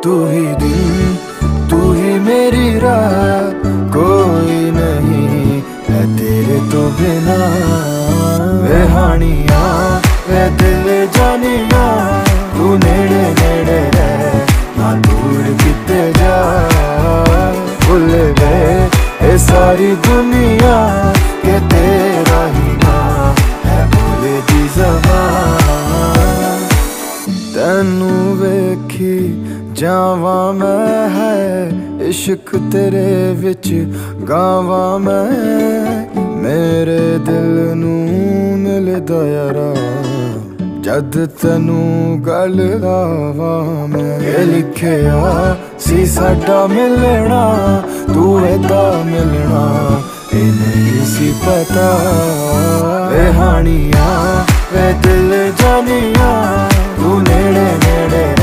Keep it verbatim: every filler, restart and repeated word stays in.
तू ही दिन, तू ही मेरी रात, कोई नहीं है तेरे तो बिना। वे हानिया वे दिल जानिया, तू नेड़े नेड़े रह ना दूर किते जा। भूल गए ये सारी दुनिया के तेरा ही ना है भूले दी ज़बान। तेनू वेखी जावा मैं है इश्क तेरे विच गावा मैं। मेरे दिल नू मिलदा यारा जद तेनू गल लावा मैं। ये लिखिया सी साडा मिलना, तू एदा मिलना ये नहीं सी पता। वे हानिया वे दिल जानिया, तू नेड़े नेड़े